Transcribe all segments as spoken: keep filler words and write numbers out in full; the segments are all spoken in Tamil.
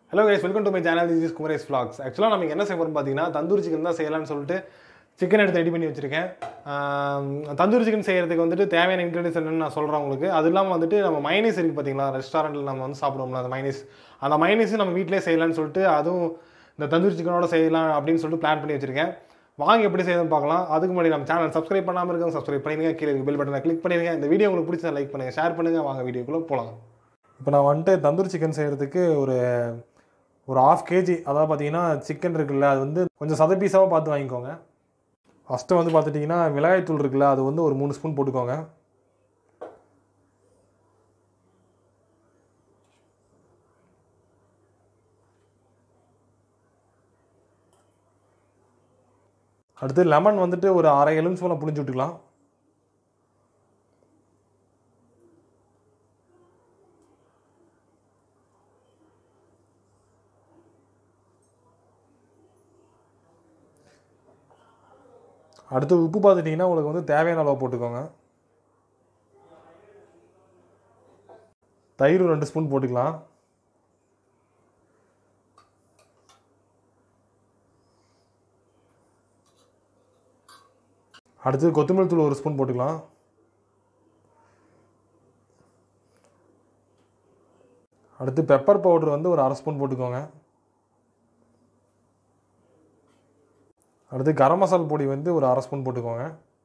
Hello guys, welcome to my channel. This is Kumaresh Vlogs. Actually, நம்ம என்ன செய்ய போறோம் பாத்தீங்கன்னா தந்தூரி சிக்கன் தான் செய்யலாம்னு சொல்லிட்டு சிக்கன் எடுத்து ரெடி பண்ணி வச்சிருக்கேன். தந்தூரி சிக்கன் செய்யறதுக்கு வந்துட்டு தேவையான இன்கிரிடியன்ட்ஸ் என்னன்னு நான் சொல்றேன் உங்களுக்கு. அது இல்லாம வந்துட்டு நம்ம மைனஸ் இருக்கு பாத்தீங்களா, ரெஸ்டாரன்ட்ல நம்ம வந்து சாப்பிடுவோம்ல அந்த மைனஸ். அந்த மைனஸ் நம்ம வீட்லயே செய்யலாம்னு சொல்லிட்டு அதுவும் இந்த தந்தூரி சிக்கனோட செய்யலாம் அப்படின்னு சொல்லிட்டு பிளான் பண்ணி வச்சிருக்கேன். வாங்க எப்படி செய்யணும்னு பார்க்கலாம். அதுக்கு முன்னாடி நம்ம சேனல் சப்ஸ்கிரைப் பண்ணாம இருக்கவங்க சப்ஸ்கிரைப் பண்ணிடுங்க. கீழே இருக்க பெல் பட்டனை கிளிக் பண்ணிடுங்க. இந்த வீடியோ உங்களுக்கு பிடிச்சா லைக் பண்ணுங்க, ஷேர் பண்ணுங்க. வாங்க வீடியோக்குள்ள போலாம். இப்போ நான் வந்துட்டு தந்தூரி சிக்கன் செய்யறதுக்கு ஒரு ஒரு ஹாஃப் கேஜி அதாவது பார்த்தீங்கன்னா சிக்கன் இருக்குல்ல, அது வந்து கொஞ்சம் சத பீஸாகவும் பார்த்து வாங்கிக்கோங்க. ஃபஸ்ட்டு வந்து பார்த்துட்டிங்கன்னா மிளகாய்த்தூள் இருக்குல்ல, அது வந்து ஒரு மூணு ஸ்பூன் போட்டுக்கோங்க. அடுத்து லெமன் வந்துட்டு ஒரு அரை எலுமிச்சம்பழம் புளிஞ்சு விட்டுக்கலாம். அடுத்து உப்பு பார்த்துட்டிங்கன்னா உங்களுக்கு வந்து தேவையான அளவு போட்டுக்கோங்க. தயிர் ரெண்டு ஸ்பூன் போட்டுக்கலாம். அடுத்து கொத்தமல்லி தூள் ஒரு ஸ்பூன் போட்டுக்கலாம். அடுத்து பெப்பர் பவுடர் வந்து ஒரு அரை ஸ்பூன் போட்டுக்கோங்க. அடுத்து கரம் மசாலா பொடி வந்து ஒரு அரை ஸ்பூன் போட்டுக்கோங்க.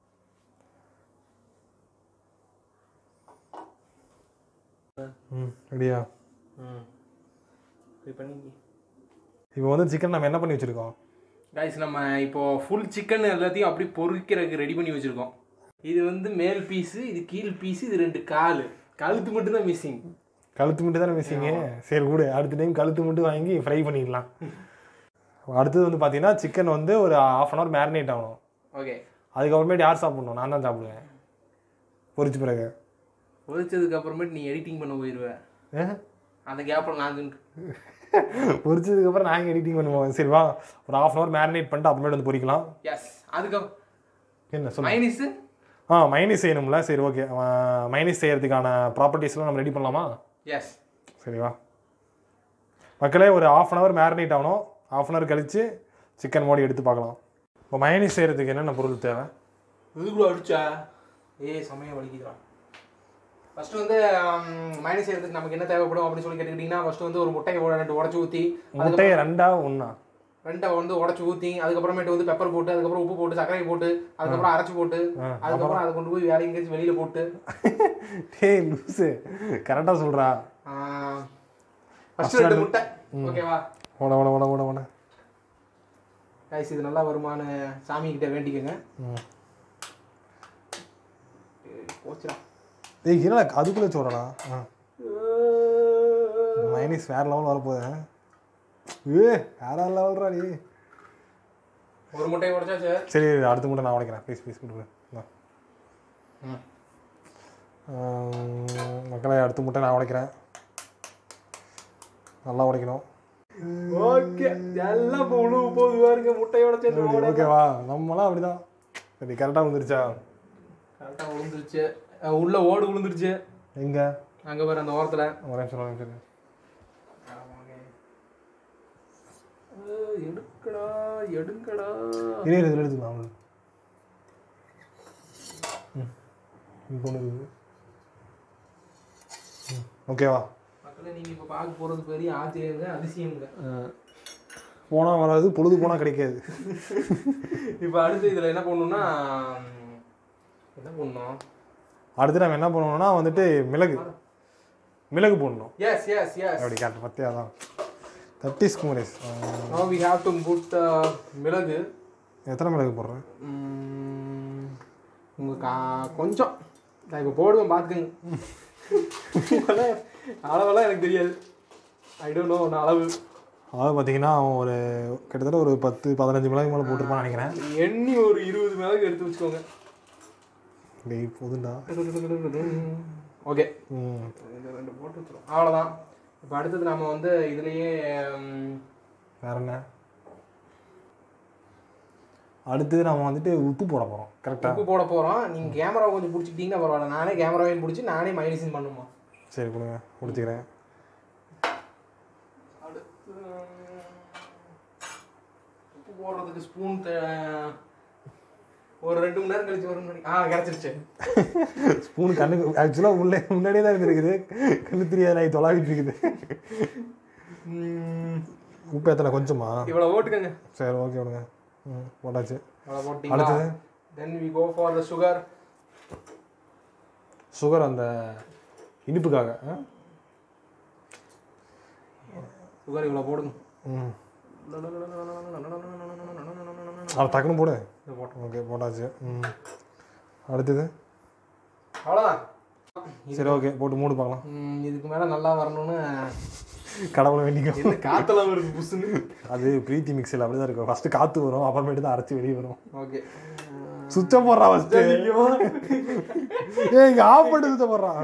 ம் ரெடியா? ம் இது பண்ணி இப்போ வந்து சிக்கன் நம்ம என்ன பண்ணி வச்சுருக்கோம் கைஸ், நம்ம இப்போ ஃபுல் சிக்கன் எல்லாத்தையும் அப்படி பொரிக்கிறதுக்கு ரெடி பண்ணி வச்சுருக்கோம். இது வந்து மேல் பீஸு, இது கீழ் பீஸு, இது ரெண்டு கால், கழுத்து மட்டும் தான் மிஸ்ஸிங். கழுத்து மட்டும் தானே மிஸ்ஸிங்கு? சரி கூட, அடுத்த டைம் கழுத்து மட்டும் வாங்கி ஃப்ரை பண்ணிடலாம். அடுத்தது வந்து பார்த்தீங்கன்னா சிக்கன் வந்து ஒரு ஹாஃப் அன் ஹவர் மேரினேட் ஆகணும். ஓகே, அதுக்கப்புறமேட்டு யார் சாப்பிட்ணும்? நான் தான் சாப்பிடுவேன் பொரிச்ச பிறகு. பொரிச்சதுக்கு அப்புறமேட்டு நீ எடிட்டிங் பண்ண போயிடுவேன். அந்த கேப்பில் நான் பொரிச்சதுக்கப்புறம் நாங்கள் எடிட்டிங் பண்ணுவோம். சரிவா, ஒரு ஹாஃப் அன் ஹவர் மேரினேட் பண்ணிட்டு அப்புறமேட்டு வந்து பொரிக்கலாம். எஸ். அதுக்கப்புறம் என்ன சொல்ல மைனஸு? ஆ மைனஸ் செய்யணும்ல. சரி ஓகே, மைனஸ் செய்யறதுக்கான ப்ராப்பர்ட்டிஸ்லாம் நம்ம ரெடி பண்ணலாமா? எஸ். சரிவா மக்களே, ஒரு ஹாஃப் அன் ஹவர் மேரினேட் ஆகணும். ஹாஃப் அன் ஹவர் கழித்து சிக்கன் மோடி எடுத்து பார்க்கலாம். இப்போ மைனஸ் செய்கிறதுக்கு என்னென்ன பொருள் தேவை? இதுக்குள்ள அடிச்சா ஏ சமயம் வலிக்குதான். ஃபஸ்ட்டு வந்து மைனஸ் செய்யறதுக்கு நமக்கு என்ன தேவைப்படும் அப்படின்னு சொல்லி கேட்டுக்கிட்டிங்கன்னா, ஃபஸ்ட்டு வந்து ஒரு முட்டையை ரெண்டு உடச்சி ஊற்றி, முட்டையை ரெண்டா ஒன்றா ரெண்டை வந்து உடச்சி ஊற்றி, அதுக்கப்புறமேட்டு வந்து பெப்பர் போட்டு, அதுக்கப்புறம் உப்பு போட்டு, சர்க்கரை போட்டு, அதுக்கப்புறம் அரைச்சி போட்டு, அதுக்கப்புறம் அதை கொண்டு போய் வேற எங்கேயாச்சும் வெளியில் போட்டு. டேய் லூசு, கரெக்டாக சொல்கிறா. ஃபஸ்ட்டு ரெண்டு முட்டை. ஓகேவா? ஓட ஓட ஓட ஓட ஓட கைஸ், இது நல்லா வருமானு சாமி கிட்ட வேண்டிக்கோங்க. போச்சுடா. ஏய் என்னடா அதுக்குள்ளே சொல்கிறா? மைனஸ் வேறு லெவல் வரப்போகுது. ஏ வேற லெவல்ரா நீ. ஒரு முட்டையை உடைச்சாச்சு. சரி, அடுத்த முட்டை நான் உடைக்கிறேன். ப்ளீஸ் ப்ளீஸ் கொடுங்க. மக்களை, அடுத்த முட்டை நான் உடைக்கிறேன். நல்லா உடைக்கணும். ஓகே, எல்லாம் இப்போ உழுவு போகுது பாருங்க. முட்டையோட சேர்ந்து ஓகேவா? நம்மளாம் அப்படிதான். சரி, கரெக்டாக வந்துருச்சா? கரெக்டாக விழுந்துருச்சு. உள்ள ஓடு விழுந்துருச்சு. எங்க? அங்கே பாரு, அந்த ஓரத்தில். ஒரு நிமிஷம் ஒரு நிமிஷம் எடுக்கடா எடுங்கடா. இதே இதில் எடுத்துக்கலாம். ம் இப்போ ஒன்று இருக்குது. ம் ஓகேவா மக்களே, நீங்கள் இப்போ பார்க்க போகிறது பெரிய ஆச்சரியங்க, அதிசயங்க. போனால் வராது, பொழுது போனால் கிடைக்காது. இப்போ அடுத்து இதில் என்ன பண்ணணும்னா, என்ன பண்ணணும் அடுத்து நம்ம என்ன பண்ணணும்னா வந்துட்டு மிளகு மிளகு போடணும். எஸ் எஸ் எஸ் அப்படி கரெக்ட் பற்றியா தான் தட்டி ஸ்கூமரேஸ். Now we have to put uh, மிளகு. எத்தனை மிளகு போடுறேன்? உங்கள் கா கொஞ்சம் நான் இப்போ போடுவேன், பார்த்துக்கங்க. அளவெல்லாம் எனக்கு தெரியாது. ஐ டோன்ட் நோ நான் அளவு. அதாவது பார்த்தீங்கன்னா அவன் ஒரு கிட்டத்தட்ட ஒரு பத்து பதினஞ்சு மிளகு மேலே போட்டிருப்பான்னு நினைக்கிறேன். எண்ணி ஒரு இருபது மிளகு எடுத்து வச்சுக்கோங்க. டெய் போதுண்டா. ஓகே, ம் ரெண்டு போட்டு வச்சுருவோம், அவ்வளோதான். இப்போ அடுத்தது நம்ம வந்து இதுலேயே வேற என்ன? அடுத்து நம்ம வந்துட்டு உப்பு போட போகிறோம். கரெக்டாக உப்பு போட போகிறோம். நீங்கள் கேமரா கொஞ்சம் பிடிச்சிக்கிட்டீங்கன்னா பரவாயில்ல. நானே கேமராவையும் பிடிச்சி நானே மைனஸிங் பண்ணுமா? சரி கொடுங்க, முடிச்சுக்கிறேன். அடுத்து போடுறதுக்கு ஸ்பூன் ஒரு ரெண்டு மணி நேரம் கழிச்சு வரும். ஆ கிடச்சிருச்சு. ஸ்பூன் கண்ணுக்கு ஆக்சுவலாக உள்ளே முன்னாடியே தான் இருந்திருக்குது, கண்ணு தெரியாது நான் தொலாவிட்டு இருக்குது. உப்பு எத்தனை கொஞ்சமா? இவ்வளோ ஓட்டுக்கங்க. சரி ஓகே விடுங்க. ம் போட்டாச்சு. அடுத்தது then we go for the sugar. Sugar அந்த இனிப்புக்காக. சுகர் இவ்வளோ போடுங்க. ம் அது டக்குன்னு போடு. ஓகே போட்டாச்சு. ம் அடுத்தது அவ்வளோதான். சரி ஓகே போட்டு மூடு பார்க்கலாம். இதுக்கு மேலே நல்லா வரணும்னு கடவுளை வேண்டிக்கும். என்ன காத்தெல்லாம் வருது புதுசுன்னு. அது பிரீத்தி மிக்சியில் அப்படி தான் இருக்கும். ஃபஸ்ட்டு காற்று வரும், அப்புறமேட்டு தான் அரைச்சி வெளியே வரும். ஓகே சுவிட்சை போடுறான் ஃபஸ்ட்டு. ஏ இங்கே ஆஃப் பண்ணிட்டு சுவிட்சை போடுறான்.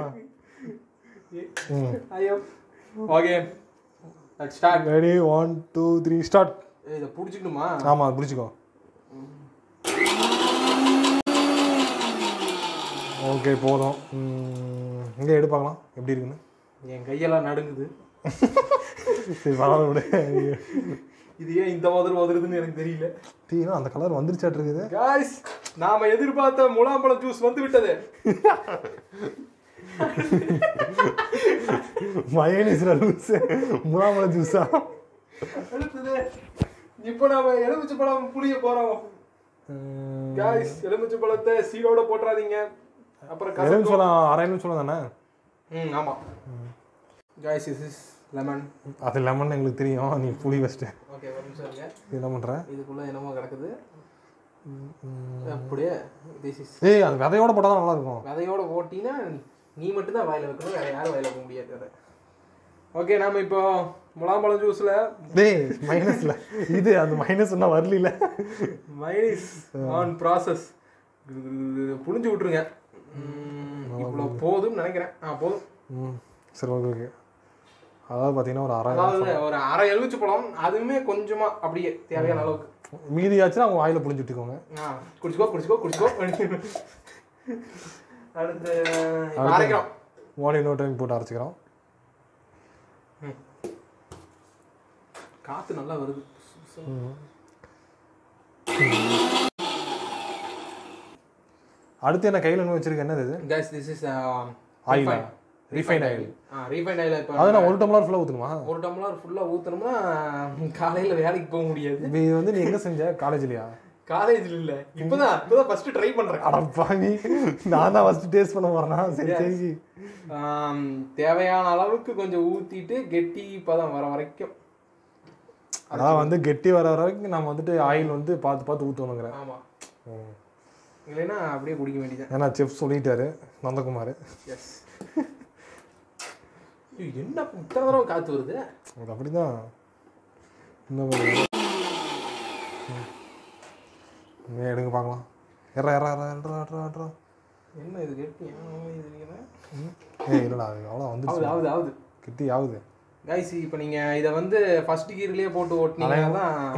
ம் ஐயோ okay let's start. Ready one two three start. இதை பிடிச்சிக்கணுமா? ஆமாம் பிடிச்சிக்கோ. ஓகே போதும். இங்கே எடுப்பாக்கலாம் எப்படி இருக்குன்னு. என் கையெல்லாம் நடுங்குது. சரி பரவாயில்ல விடு. இது ஏன் இந்த மாதிரி வந்துருதுன்னு எனக்கு தெரியல. டீனா அந்த கலர் வந்துருச்சாட்டு இருக்குது. காய்ஸ் நாம எதிர்பார்த்த முலாம்பழம் ஜூஸ் வந்து விட்டது. மயோனைஸ்ல லூஸ் முலாம்பழம் ஜூஸா? அடுத்தது இப்போ நாம எலுமிச்சை பழம் புளிய போறோம். காய்ஸ் எலுமிச்சை பழத்தை சீடோட போட்றாதீங்க. அப்புறம் எலுமிச்சை பழம் அரை எலுமிச்சை பழம் தானே? ம் ஆமா. Guys this is lemon. அது லெமன் எங்களுக்கு தெரியும், நீ புளி வச்சிட்டு. ஓகே ஒரு நிமிஷம் இருங்க. இது என்ன பண்ற? இதுக்குள்ள என்னமோ கிடக்குது. அப்படியே திஸ் இஸ். ஏய் அது விதையோட போட்டா தான் நல்லா இருக்கும். விதையோட போட்டினா நீ மட்டும் தான் வாயில வைக்கணும், வேற யாரும் வாயில வைக்க முடியாது. ஓகே நாம இப்போ முலாம்பழம் ஜூஸ்ல டேய் மைனஸ்ல இது அந்த மைனஸ் என்ன வரல. மைனஸ் ஆன் ப்ராசஸ் புளிஞ்சு விட்டுருங்க. இவ்வளோ போதும்னு நினைக்கிறேன். ஆ போதும். ம் சரி ஓகே ஓகே. அதாவது பார்த்தீங்கன்னா ஒரு அரை அதாவது ஒரு அரை எலுமிச்சை பழம், அதுவுமே கொஞ்சமா அப்படியே தேவையான அளவுக்கு. மீதியாச்சுன்னா அவங்க வாயில புளிஞ்சு விட்டுக்கோங்க. ஆ குடிச்சுக்கோ குடிச்சுக்கோ குடிச்சுக்கோ. அடுத்து அரைக்கிறோம். ஒன் இன்னொரு டைம் போட்டு அரைச்சிக்கிறோம். காத்து நல்லா வருது. அடுத்து என்ன கையில் என்ன வச்சிருக்க? என்னது இது? Guys this is oil, refined oil. ஆ ரீஃபைண்ட் ஆயில். இப்போ அது நான் ஒரு டம்ளர் ஃபுல்லா ஊத்தணுமா? ஒரு டம்ளர் ஃபுல்லா ஊத்தணும்னா காலையில வேலைக்கு போக முடியாது. இது வந்து நீ எங்க செஞ்ச? காலேஜ்லயா? காலேஜ்ல இல்ல, இப்பதான் இப்பதான் ஃபர்ஸ்ட் ட்ரை பண்றேன். அட பாவி, நான் தான் ஃபர்ஸ்ட் டேஸ்ட் பண்ண போறேனா? சரி சரி. தேவையான அளவுக்கு கொஞ்சம் ஊத்திட்டு கெட்டி பதம் வர வரைக்கும். அதான் வந்து கெட்டி வர வரைக்கும் நம்ம வந்துட்டு ஆயில் வந்து பார்த்து பார்த்து ஊற்றணுங்கிறேன். ஆமா, இல்லைன்னா அப்படியே குடிக்க வேண்டியதான். ஏன்னா செஃப் சொல்லிட்டாரு நந்தகுமார். எஸ். என்ன இத்தனை தடவை காத்து வருது? அது அப்படிதான். இன்னும் எடுங்க பார்க்கலாம். எறா எறா எறா எறா எறா எறா. என்ன இது கெட்டி? ஏய் இல்லைடா, அது அவ்வளோ வந்துருச்சு. ஆகுது ஆகுது கெட்டி ஆகுது. கைஸ் இப்போ நீங்கள் இதை வந்து ஃபர்ஸ்ட் கீர்லேயே போட்டு ஓட்டினீங்கன்னா தான்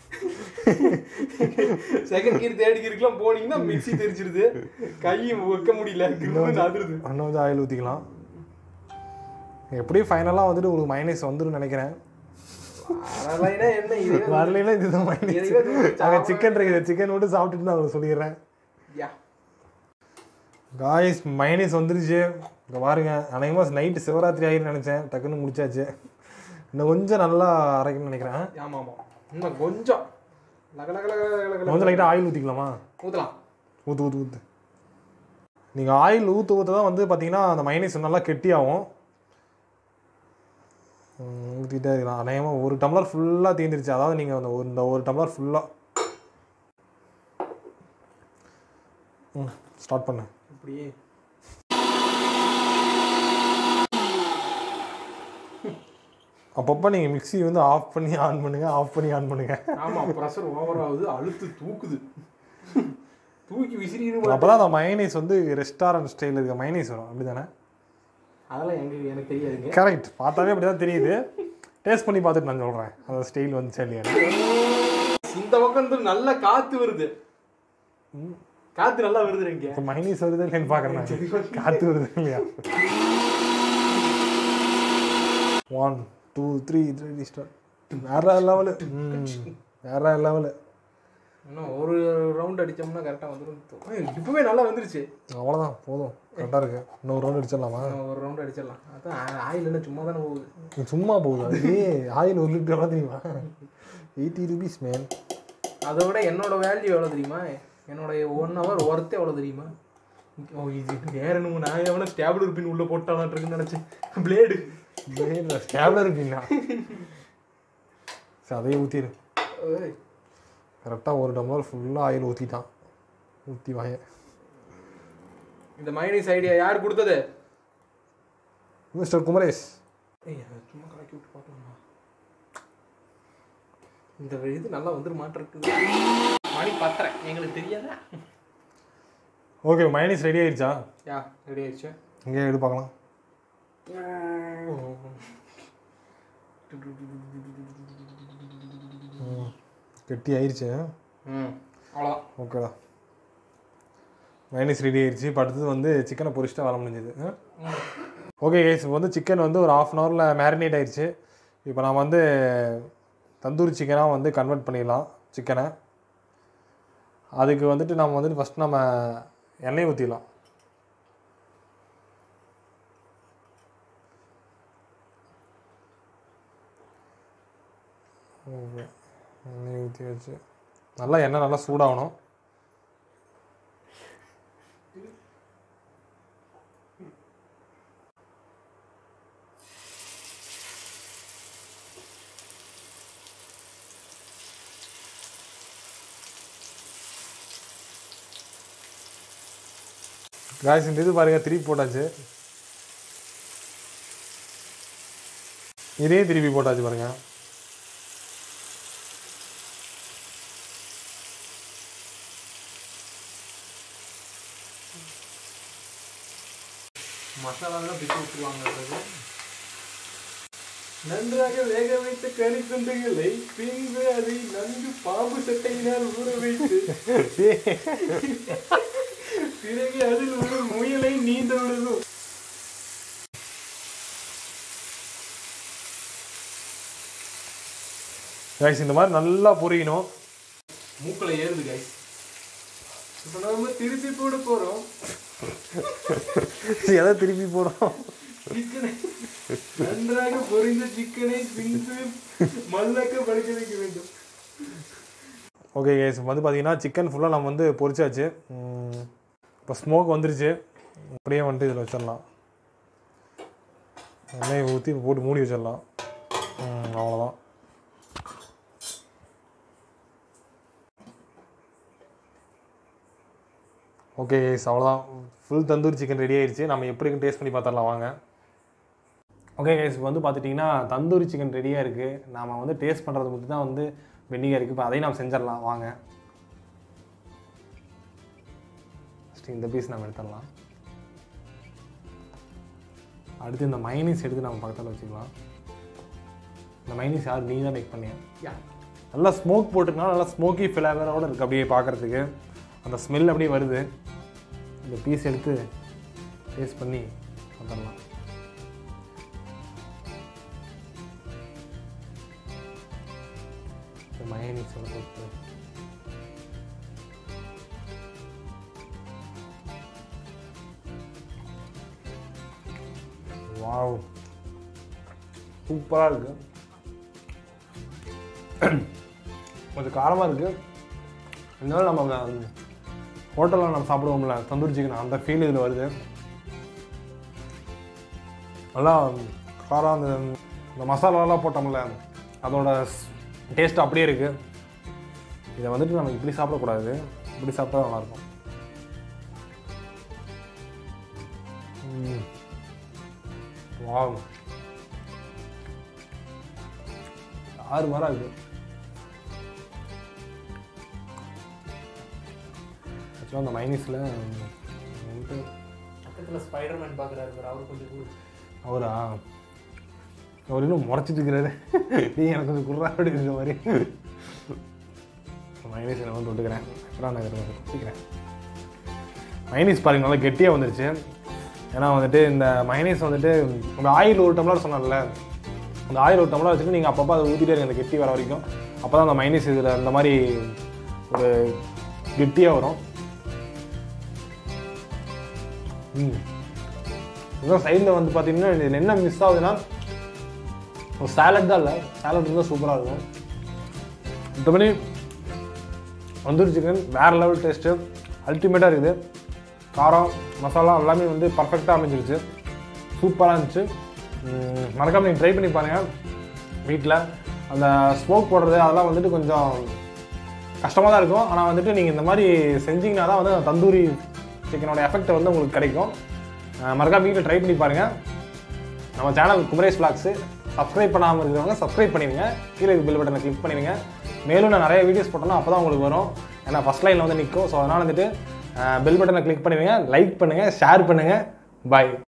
செகண்ட் கீர் தேர்ட் கீருக்குலாம் போனீங்கன்னா மிக்ஸி தெரிச்சிருது, கையும் வைக்க முடியல, அதிருது. இன்னும் வந்து ஆயில் ஊற்றிக்கலாம். எப்படியும் ஃபைனலாக வந்துட்டு உங்களுக்கு மைனஸ் வந்துடும் நினைக்கிறேன். என்ன வரலைன்னா இதுதான் மைனஸ். அங்கே சிக்கன் இருக்குது, சிக்கன் மட்டும் சாப்பிட்டுட்டு நான் உங்களுக்கு சொல்லிடுறேன். காய்ஸ் மைனஸ் வந்துருச்சு. இங்கே பாருங்க, அநேகமாக நைட்டு சிவராத்திரி ஆகிருன்னு நினச்சேன், டக்குன்னு முடிச்சாச்சு. இன்னும் கொஞ்சம் நல்லா அரைக்கணும்னு நினைக்கிறேன். ஆமாம் ஆமாம், இன்னும் கொஞ்சம் கொஞ்சம் லைட்டாக ஆயில் ஊற்றிக்கலாமா? ஊற்றலாம். ஊற்று ஊற்று ஊற்று நீங்கள் ஆயில் ஊற்ற ஊற்ற தான் வந்து பார்த்தீங்கன்னா அந்த மைனஸ் நல்லா கெட்டியாகும். ஊற்றிட்டே இருக்கலாம். அநேகமாக ஒரு டம்ளர் ஃபுல்லாக தீர்ந்துருச்சு. அதாவது நீங்கள் அந்த ஒரு இந்த ஒரு டம்ளர் ஃபுல்லாக ம் ஸ்டார்ட் பண்ணு. இப்படியே அப்பப்போ நீங்கள் மிக்ஸி வந்து ஆஃப் பண்ணி ஆன் பண்ணுங்கள், ஆஃப் பண்ணி ஆன் பண்ணுங்கள். ஆமாம், ப்ரெஷர் ஓவர் ஆகுது, அழுத்து தூக்குது, தூக்கி விசிறிடும். அப்போ தான் அந்த மைனஸ் வந்து ரெஸ்டாரண்ட் ஸ்டைலில் இருக்க மைனஸ் வரும், அப்படி தானே? அதெல்லாம் எங்க எனக்கு தெரியாதுங்க. கரெக்ட், பார்த்தாவே அப்படி தான் தெரியுது. டேஸ்ட் பண்ணி பார்த்துட்டு நான் சொல்கிறேன் அந்த ஸ்டைல் வந்துச்சு இல்லையா. இந்த பக்கம் வந்து நல்லா காற்று வருது, காற்று நல்லா வருது. இங்கே இப்போ மைனஸ் வருது இல்லைன்னு பார்க்குறேன். காற்று வருது இல்லையா? One two three three start. வேற லெவலு, வேற லெவலு. இன்னும் ஒரு ரவுண்ட் அடித்தோம்னா கரெக்டாக வந்துடும். இப்போவே நல்லா வந்துருச்சு. அவ்வளோதான் போதும், கரெக்டாக இருக்கு. இன்னொரு ரவுண்ட் அடிச்சிடலாமா? ஒரு ரவுண்ட் அடிச்சிடலாம். அதான் ஆயில் என்ன சும்மா தானே போகுது. சும்மா போகுது. ஏ ஆயில் ஒரு லிட்டர் எவ்வளோ தெரியுமா? Eighty rupees man. அதை விட என்னோட வேல்யூ எவ்வளோ தெரியுமா? என்னோட ஒன் ஹவர் ஒர்த்து எவ்வளோ தெரியுமா? ஓ இது வேற என்னமோ நான் எவ்வளோ ஸ்டேபிள் பின் உள்ளே போட்டாலாம் இருக்குன்னு நினச்சேன். பிளேடு பிளேடு ஸ்டேபிளர் பின்னா. சரி அதையே ஊற்றிடு. கரெக்டாக ஒரு டம்ளர் ஃபுல்லாக ஆயில் ஊற்றிட்டான். ஊற்றி வாய. இந்த மைனஸ் ஐடியா யார் கொடுத்தது? மிஸ்டர் குமரேஷ். சும்மா கலக்கி விட்டு பார்க்கலாமா? இந்த இது நல்லா வந்துரு மாட்டிருக்கு. மணி பத்தரை எங்களுக்கு தெரியாதா? ஓகே மைனஸ் ரெடி ஆயிடுச்சா? யா ரெடி ஆயிடுச்சு. இங்கே எடு பார்க்கலாம். கெட்டி ஆயிடுச்சு. ம் அவ்வளோதான். ஓகேடா மைனஸ் ரெடி ஆயிடுச்சு. இப்போ அடுத்தது வந்து சிக்கனை பொரிச்சிட்டா வர முடிஞ்சது. ஓகே கைஸ், இப்போ வந்து சிக்கன் வந்து ஒரு ஆஃப் அன் ஹவரில் மேரினேட் ஆயிடுச்சு. இப்போ நான் வந்து தந்தூரி சிக்கனாக வந்து கன்வெர்ட் பண்ணிடலாம் சிக்கனை. அதுக்கு வந்துட்டு நம்ம வந்துட்டு ஃபஸ்ட் நம்ம எண்ணெய் ஊற்றிடலாம். ஓகே எண்ணெய் ஊற்றி வச்சு நல்லா எண்ணெய் நல்லா சூடாகணும். காய்ஸ் இந்த இது பாருங்கள் திருப்பி போட்டாச்சு. இதே திருப்பி போட்டாச்சு பாருங்கள். மசாலாலாம் பிடிச்சி விட்டுருவாங்க. நன்றாக வேக வைத்த கறி துண்டுகளை பின்பு அதை நன்கு பாம்பு சட்டையினால் ஊற வைத்து பிறகு அதில் ஒரு முயலை நீந்த விடுதும். கைஸ் இந்த மாதிரி நல்லா பொரியணும். மூக்களை ஏறுது கைஸ். இப்போ நம்ம திருப்பி போட போகிறோம். எதை திருப்பி போடுறோம்? சிக்கனை நன்றாக பொரிந்த சிக்கனை பின்பு மல்லாக்க படுக்க வைக்க வேண்டும். ஓகே கைஸ் வந்து பார்த்தீங்கன்னா சிக்கன் ஃபுல்லாக நம்ம வந்து பொரிச்சாச்சு. இப்போ ஸ்மோக் வந்துருச்சு. அப்படியே வந்துட்டு இதில் வச்சிடலாம். எண்ணெயை ஊற்றி போட்டு மூடி வச்சிடலாம். அவ்வளோதான். ஓகே கைஸ் அவ்வளோதான். ஃபுல் தந்தூரி சிக்கன் ரெடி ஆயிடுச்சு. நம்ம எப்படி இருக்குன்னு டேஸ்ட் பண்ணி பார்த்துடலாம் வாங்க. ஓகே கைஸ் இப்போ வந்து பார்த்துட்டிங்கன்னா தந்தூரி சிக்கன் ரெடியாக இருக்குது. நாம் வந்து டேஸ்ட் பண்ணுறது மட்டும் தான் வந்து பெண்டிங்காக இருக்குது. இப்போ அதையும் நாம் செஞ்சிடலாம் வாங்க. இந்த பீஸ் நம்ம எடுத்துடலாம். அடுத்து இந்த மைனீஸ் எடுத்து நம்ம பக்கத்தில் வச்சுக்கலாம். இந்த மைனீஸ் யார் நீ தான் மேக் பண்ணியா? நல்லா ஸ்மோக் போட்டுருக்கனால நல்லா ஸ்மோக்கி ஃப்ளேவரோடு இருக்குது. அப்படியே பார்க்குறதுக்கு அந்த ஸ்மெல் அப்படியே வருது. இந்த பீஸ் எடுத்து டேஸ்ட் பண்ணி வந்துடலாம். இந்த மைனீஸோட போட்டு வாவ் சூப்பராக இருக்குது. கொஞ்சம் காரமாக இருக்குது. இருந்தாலும் நம்ம ஹோட்டலில் நம்ம சாப்பிடுவோம்ல தந்தூரி சிக்கன் அந்த ஃபீல் இதில் வருது. நல்லா காரம் அந்த இந்த மசாலாலாம் போட்டோம்ல அதோட டேஸ்ட் அப்படியே இருக்குது. இதை வந்துட்டு நம்ம இப்படி சாப்பிடக்கூடாது. இப்படி சாப்பிட்டா நல்லாயிருக்கும். வாவ் ஆறு வாரம் இருக்குது. ஆக்சுவலாக அந்த மைனீஸில் பக்கத்தில் ஸ்பைடர்மேன் பார்க்குறாரு. அவர் கொஞ்சம் கூட அவரா அவர் இன்னும் முறைச்சிட்டு இருக்கிறாரு. நீ எனக்கு கொஞ்சம் குர்ரா அப்படிங்கிற மாதிரி. மைனீஸ் நான் வந்து விட்டுக்கிறேன். அப்புறம் நான் வச்சுக்கிறேன். மைனீஸ் பாருங்க நல்லா கெட்டியாக வந்துருச்சு. ஏன்னா வந்துட்டு இந்த மைனீஸ் வந்துட்டு உங்கள் ஆயில் ஒரு டம்ளர் சொன்னார்ல, அந்த ஆயில் ஒரு டம்ளர் வச்சுட்டு நீங்கள் அப்பப்போ அதை ஊற்றிட்டே இருங்க அந்த கெட்டி வர வரைக்கும். அப்போ தான் அந்த மைனீஸ் இதில் இந்த மாதிரி ஒரு கெட்டியாக வரும். ம் இதுதான் சைடில் வந்து பார்த்தீங்கன்னா இதில் என்ன மிஸ் ஆகுதுன்னா ஒரு சாலட் தான் இல்லை, சாலட் இருந்தால் சூப்பராக இருக்கும். மற்றபடி தந்தூரி சிக்கன் வேறு லெவல் டேஸ்ட்டு, அல்டிமேட்டாக இருக்குது. காரம் மசாலா எல்லாமே வந்து பர்ஃபெக்டாக அமைஞ்சிருச்சு, சூப்பராக இருந்துச்சு. மறக்காமல் நீங்கள் ட்ரை பண்ணி பாருங்கள் வீட்டில். அந்த ஸ்மோக் போடுறது அதெல்லாம் வந்துட்டு கொஞ்சம் கஷ்டமாக தான் இருக்கும். ஆனால் வந்துட்டு நீங்கள் இந்த மாதிரி செஞ்சிங்கன்னா தான் வந்து தந்தூரி சிக்கனோட எஃபெக்ட் வந்து உங்களுக்கு கிடைக்கும். மறக்காம வீட்டில் ட்ரை பண்ணி பாருங்கள். நம்ம சேனல் குமரேஷ் விலாக்ஸு சப்ஸ்கிரைப் பண்ணாமல் இருக்கிறவங்க சப்ஸ்கிரைப் பண்ணிடுங்க, கீழே பெல் பட்டனை கிளிக் பண்ணிடுங்க. மேலும் நான் நிறைய வீடியோஸ் போட்டோன்னா அப்போ தான் உங்களுக்கு வரும், ஏன்னா ஃபஸ்ட் லைனில் வந்து நிற்கும். ஸோ அதனால் வந்துட்டு பெல் பட்டனை கிளிக் பண்ணிடுங்க, லைக் பண்ணுங்கள், ஷேர் பண்ணுங்கள். பாய்.